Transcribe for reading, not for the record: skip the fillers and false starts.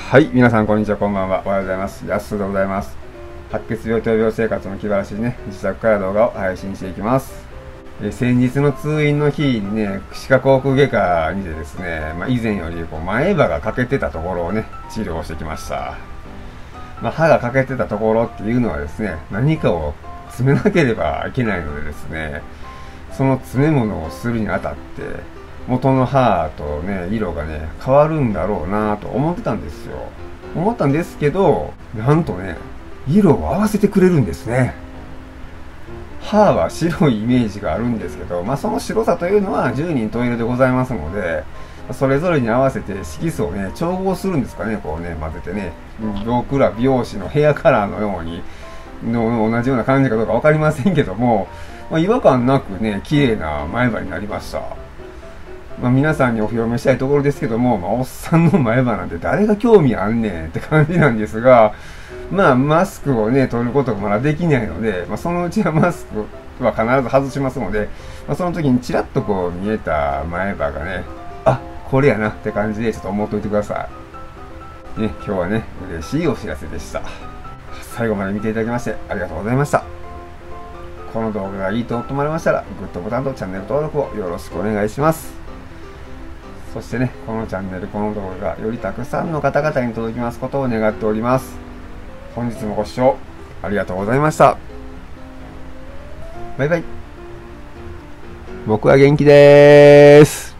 はい、皆さんこんにちは、こんばんは。おはようございます。やすでございます。白血病と病生活の気晴らしにね、自宅から動画を配信していきます。先日の通院の日にね、歯科口腔外科にてですね、以前より前歯が欠けてたところをね、治療をしてきました。歯が欠けてたところっていうのはですね、何かを詰めなければいけないのでですね、その詰め物をするにあたって、元の歯とね、色がね、変わるんだろうなと思ってたんですよ。思ったんですけど、なんとね、色を合わせてくれるんですね。歯は白いイメージがあるんですけど、その白さというのは十人十色でございますので、それぞれに合わせて色素をね、調合するんですかね、こうね、混ぜてね、僕ら美容師のヘアカラーのように、同じような感じかどうかわかりませんけども、違和感なくね、綺麗な前歯になりました。皆さんにお披露目したいところですけども、おっさんの前歯なんて誰が興味あんねんって感じなんですが、マスクをね、取ることがまだできないので、そのうちはマスクは必ず外しますので、その時にちらっとこう見えた前歯がね、あ、これやなって感じでちょっと思っておいてください。ね、今日はね、嬉しいお知らせでした。最後まで見ていただきましてありがとうございました。この動画がいいと思われましたら、グッドボタンとチャンネル登録をよろしくお願いします。そしてね、このチャンネル、この動画がよりたくさんの方々に届きますことを願っております。本日もご視聴ありがとうございました。バイバイ。僕は元気でーす。